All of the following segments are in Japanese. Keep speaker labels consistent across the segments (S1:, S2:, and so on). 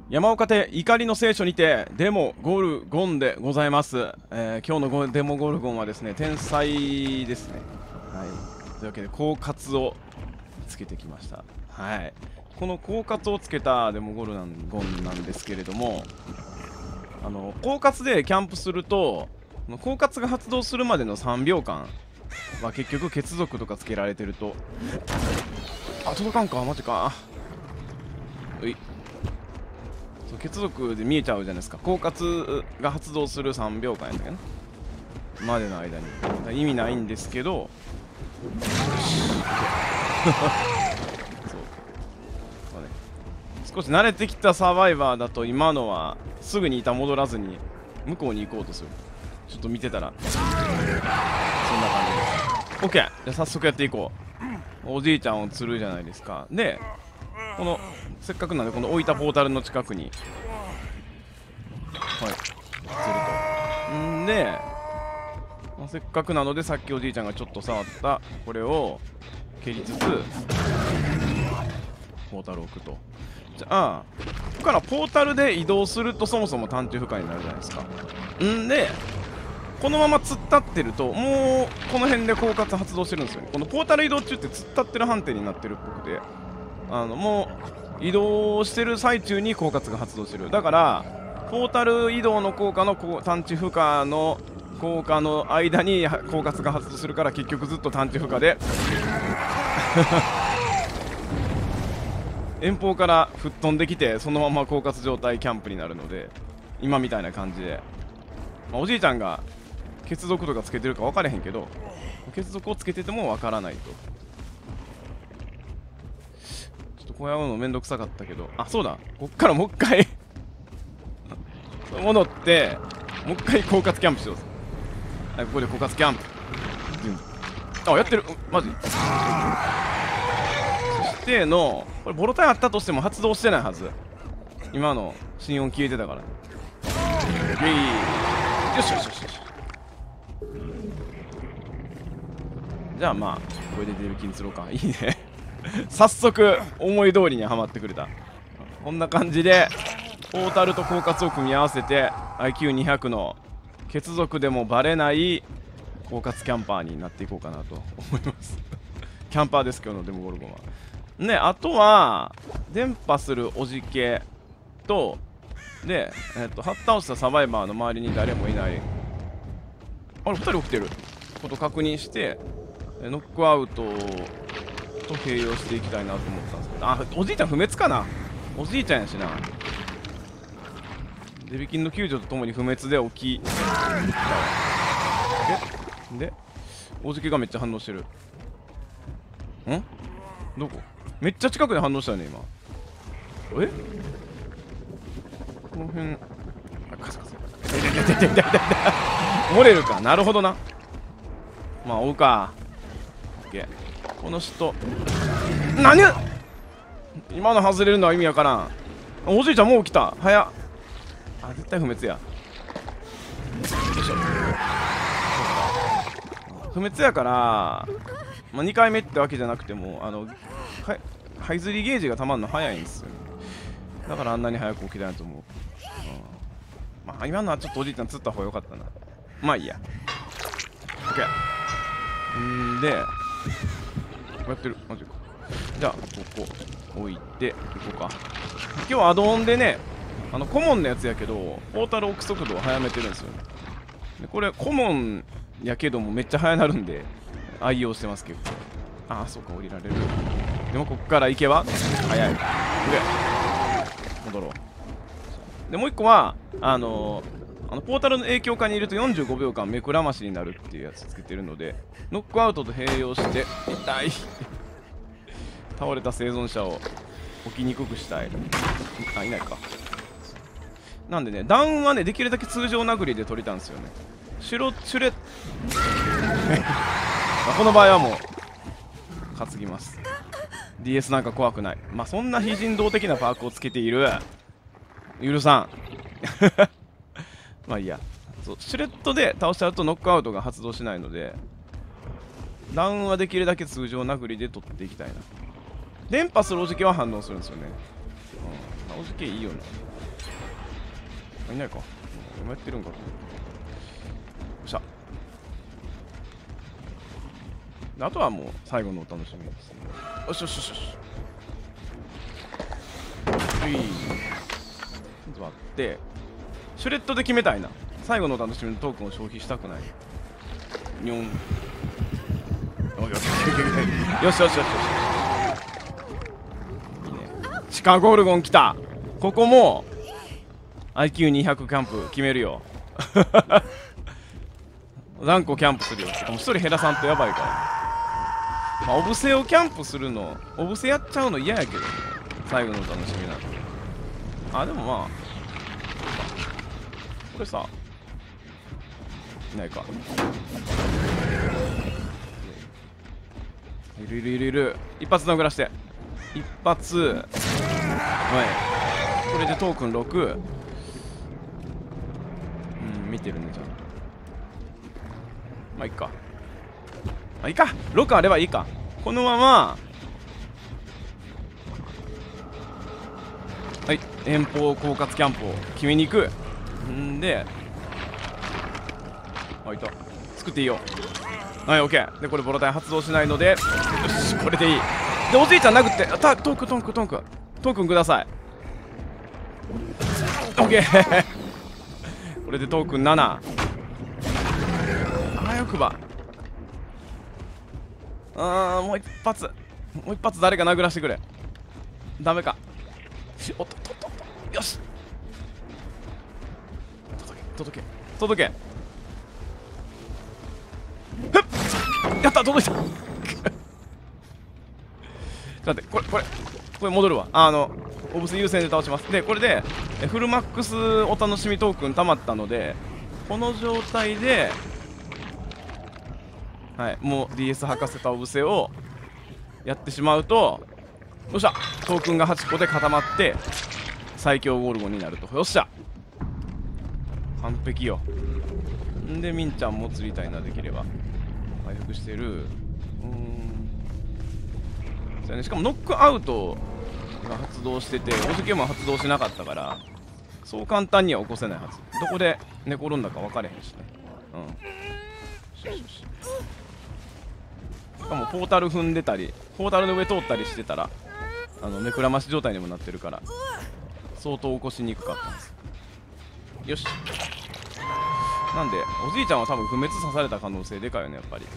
S1: 山岡邸怒りの聖書にてデモゴルゴンでございます。今日のデモゴルゴンはですね、天才ですね。はい。というわけで、狡猾をつけてきました。はい。この狡猾をつけたデモゴルゴンなんですけれども、狡猾でキャンプすると、狡猾が発動するまでの3秒間は結局血族とかつけられてると、あ、届かんか、マジか。うい。血族で見えちゃうじゃないですか。狡猾が発動する3秒間やったっけなまでの間に意味ないんですけど、よしそうそうね、少し慣れてきたサバイバーだと今のはすぐに板戻らずに向こうに行こうとする。ちょっと見てたらそんな感じです。 OK。 じゃあ早速やっていこう。おじいちゃんを釣るじゃないですか。でこのせっかくなんでこの置いたポータルの近くにはい釣るとんで、まあ、せっかくなのでさっきおじいちゃんがちょっと触ったこれを蹴りつつポータルを置くと。じゃあここからポータルで移動するとそもそも探知不可になるじゃないですか。んでこのまま突っ立ってるともうこの辺で狡猾発動してるんですよね。このポータル移動中って突っ立ってる判定になってるっぽくて、もう移動してる最中に狡猾が発動してる。だからポータル移動の効果の探知負荷の効果の間に狡猾が発動するから結局ずっと探知負荷で遠方から吹っ飛んできてそのまま狡猾状態キャンプになるので、今みたいな感じで、まあ、おじいちゃんが血族とかつけてるか分からへんけど血族をつけてても分からないと。こうやるのめんどくさかったけど、あ、そうだ、こっからもう一回戻ってもう一回狡猾キャンプしようぜ。はい、ここで狡猾キャンプ、あ、やってる、マジ。そしてのこれボロタイあったとしても発動してないはず。今の心音消えてたから。よしよしよしよし。じゃあまあこれでデビキに釣ろうか。いいね早速思い通りにはまってくれた。こんな感じでポータルと狡猾を組み合わせて IQ200 の血族でもバレない狡猾キャンパーになっていこうかなと思いますキャンパーです、今日のデモゴルゴンはね。あとは伝播するおじけとで、はっ倒したサバイバーの周りに誰もいない、あれ2人起きてること確認してノックアウトと併用していきたいなと思ったんですけど、あ、おじいちゃん不滅かな。おじいちゃんやしな。デビキンの救助とともに不滅で起きでおじけがめっちゃ反応してる。んどこめっちゃ近くで反応したよね今。えこの辺、あ、カサカサ漏れるか。なるほどな。まあ追うか。オッケー。この人何今の外れるのは意味わからん。おじいちゃんもう来た。早っ。あ、絶対不滅や。よいしょ。不滅やから、まあ、2回目ってわけじゃなくてもハイズリゲージがたまるの早いんですよね。だからあんなに早く起きたんやと思う。まあ今のはちょっとおじいちゃん釣った方が良かったな。まあいいや。 OK。 んでやってる。マジか。じゃあここ置いていこうか。今日アドオンでね、コモンのやつやけどポータル置く速度を速めてるんですよね。でこれコモンやけどもめっちゃ速なるんで愛用してます結構。ああそうか、降りられる。でもこっから行けば速い。で戻ろう。でもう一個はポータルの影響下にいると45秒間目くらましになるっていうやつつけてるのでノックアウトと併用して痛い倒れた生存者を起きにくくしたい。あ、いないか。なんでね、ダウンはねできるだけ通常殴りで取りたんですよね。シュレこの場合はもう担ぎます。 DS なんか怖くない。まあそんな非人道的なパークをつけている許さんまあいいや。そう、シュレットで倒しちゃうとノックアウトが発動しないのでダウンはできるだけ通常殴りで取っていきたいな。伝播するおじけは反応するんですよね。 おじけいいよな。いないか。今やってるんか。よっしゃ。あとはもう最後のお楽しみですね。よしよしよしよし。ちょっと待って。シュレッドで決めたいな。最後のお楽しみのトークンを消費したくない。にょん。よしよしよしよしよし。いいね。地下ゴルゴン来た。ここも IQ200 キャンプ決めるよ。何個キャンプするよ。しかも1人減らさんとやばいから。まあ、オブセをキャンプするの、オブセやっちゃうの嫌やけどね。最後のお楽しみなんで。あ、でもまあ、これさ、いないか。いるいるいるいる。一発殴らして。一発。はい。これでトークン6。うん、見てるね、じゃあ。まあ、いっか。あ、いいか。6あればいいか。このまま、はい。遠方狡猾キャンプを決めに行く。んで、あ、いた。作っていいよ。はい、オッケー。で、これボロタイ発動しないので、よし、これでいい。で、おじいちゃん殴って、トークンください。オッケー。これでトークン7。あ、よくば。もう一発誰か殴らしてくれ。ダメか。おっとっとっと、よし。届け。ふっ、やった、届いた。待って、これ戻るわ。オブス優先で倒します。で、これでフルマックスお楽しみトークン溜まったので、この状態で、はい、もう DS 吐かせたオブセをやってしまうと、よっしゃ、トークンが8個で固まって最強ゴルゴンになると。よっしゃ、完璧よ。んで、ミンちゃんも釣りたいな、できれば。回復してる。そうやね、しかもノックアウトが発動してて、おじけも発動しなかったから、そう簡単には起こせないはず。どこで寝転んだか分かれへんしね。しかもポータル踏んでたり、ポータルの上通ったりしてたら、目くらまし状態にもなってるから、相当起こしにくかったんです。よし。なんで、おじいちゃんは多分不滅刺された可能性でかいよね、やっぱり。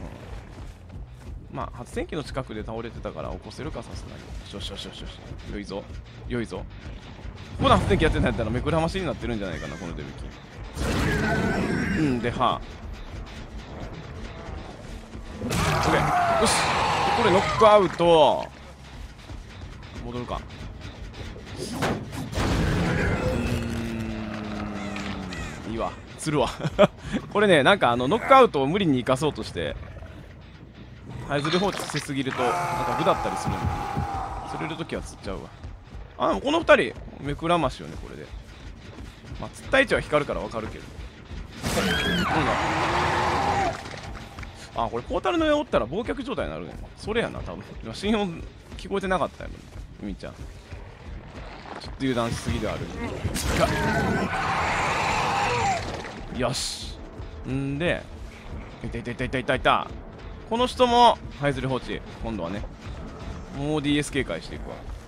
S1: まあ、発電機の近くで倒れてたから起こせるか、さすがに。よし。良いぞ。ここで発電機やってないんだったら目くらましになってるんじゃないかな、このデブキ。で、はこれ、よし。これノックアウト。戻るか。いいわ。釣るわ。これね、なんかノックアウトを無理に生かそうとして、ハイズル放置しすぎると、なんか具だったりするんで、釣れるときは釣っちゃうわ。でもこの2人、目くらましよね、これで。まあ、釣った位置は光るから分かるけど。これポータルの上おったら忘却状態になるね。それやな、多分。今、信号聞こえてなかったよ、みみちゃん。ちょっと油断しすぎではある。よし。んで、いた。この人もハイズル放置。今度はね、もう DS 警戒していく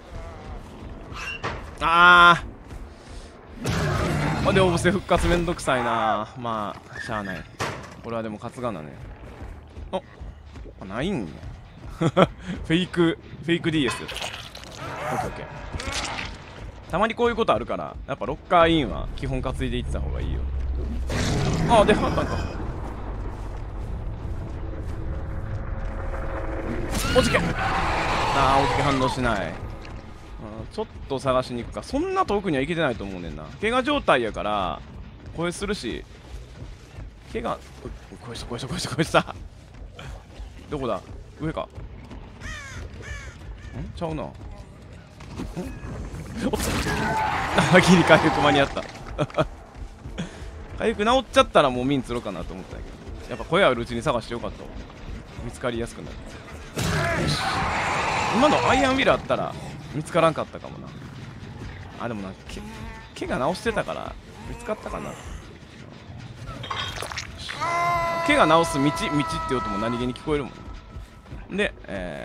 S1: わ。で、オブセ復活めんどくさいな。まあ、しゃあない。これはでも勝つがなね。ないんや。フェイク DS です。オッケー。たまにこういうことあるから、やっぱロッカーインは基本担いでいってた方がいいよ。で、判断か。おじけ。おじけ反応しない。ちょっと探しに行くか。そんな遠くには行けてないと思うねんな。怪我状態やから声するし、怪我声した。どこだ、上か。ちゃうな。おっと、ギリ回復間に合った。回復治っちゃったらもうミン釣ろうかなと思ったんだけど、やっぱ声あるうちに探してよかったわ。見つかりやすくなる。よし、今のアイアンウィルあったら見つからんかったかもな。 あ、でもなんか毛が直してたから見つかったかな。毛が直す道って言うとも何気に聞こえるもんで、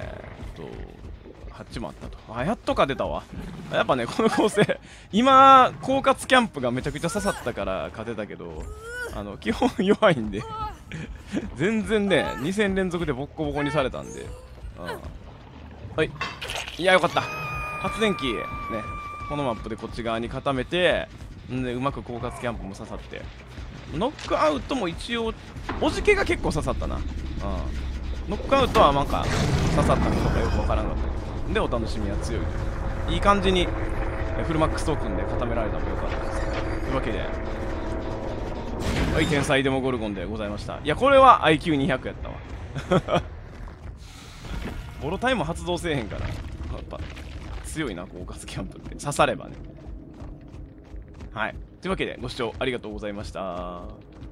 S1: ハッチもあったと。あ、やっとか出たわ。やっぱね、この構成今狡猾キャンプがめちゃくちゃ刺さったから勝てたけど、基本弱いんで全然ね、2戦連続でボッコボコにされたんで、はい、いやよかった。発電機ね、このマップでこっち側に固めて、んでうまく狡猾キャンプも刺さって、ノックアウトも一応おじけが結構刺さったな。ノックアウトはなんか刺さったのかよくわからんかったで、お楽しみは強い。いい感じにフルマックストークンで固められたのもよかったです。というわけで、はい、天才デモゴルゴンでございました。いや、これは IQ200 やったわボロタイム発動せえへんからやっぱ強いな、狡猾キャンプって刺さればね。はい、というわけでご視聴ありがとうございました。